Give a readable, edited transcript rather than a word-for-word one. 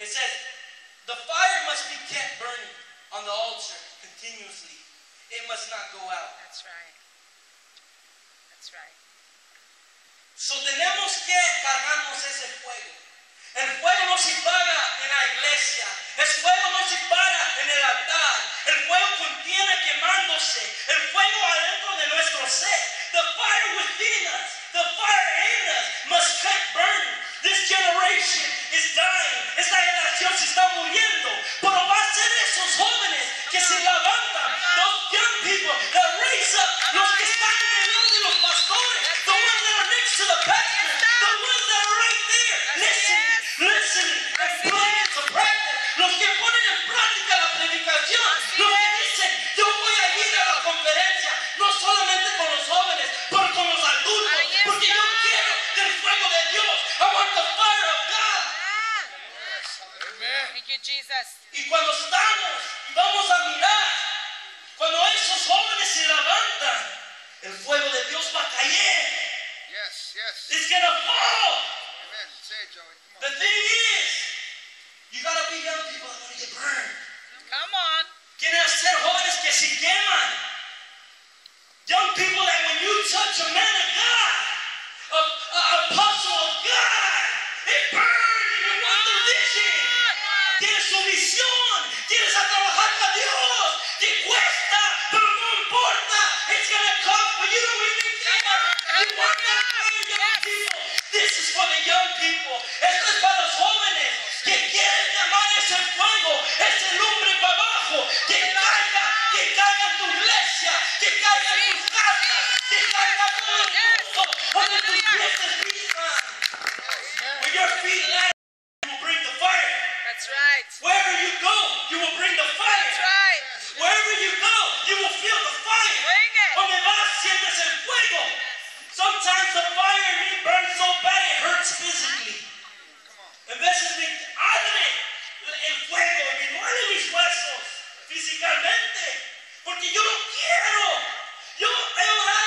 It says, the fire must be kept burning on the altar continuously. It must not go out. That's right. That's right. So tenemos que cargarnos ese fuego. El fuego no se apaga en la iglesia. El fuego no se para en el altar. El fuego contiene quemándose. El fuego adentro de nuestro ser. The fire within us, the fire in us must keep burning. This generation is dying. Esta generación se está muriendo. Pero va a ser esos jóvenes que se levantan. Those young people that raise up. Los que están en el lado de los pastores. The ones that are next to the pastor. The ones that are right there. Listening and putting into practice. Los que ponen en práctica la predicación. Los que dicen, yo voy a ir a la conferencia. No solamente con los jóvenes, pero con los adultos. Porque yo quiero el fuego de Dios. I want the fire of God. Amen. Thank you, Jesus. Y cuando estamos y vamos a mirar, cuando esos jóvenes se levantan, el fuego de Dios va a caer. Yes, yes. It's going to fall. Amen. Say it, Joey. Come on. The thing is, you got to be young people that want to get burned. Come on. Tienen que ser jóvenes que se queman. Young people that when you touch a man of God, an apostle of God, it burns and you want the vision. Tienes su visión, tienes a trabajar con Dios, te cuesta, pero no importa. It's going to come, but you don't even care. You want that fire, young people. This is for the young people. Esto es para los jóvenes que quieren llamar ese fuego, ese lumbre para abajo, que caiga en tu iglesia, que caiga en tus casas, que caiga todo el mundo, donde tus pies se pisan. When your feet land, you will bring the fire. That's right. Wherever you go, you will bring the fire. That's right. Wherever you go, you will feel the fire. Bring it. Donde vas, sientes el fuego. Sometimes the fire in me burns so bad it hurts physically. En veces me arde el fuego y me duelen mis huesos físicamente. Porque yo no quiero. Yo he orado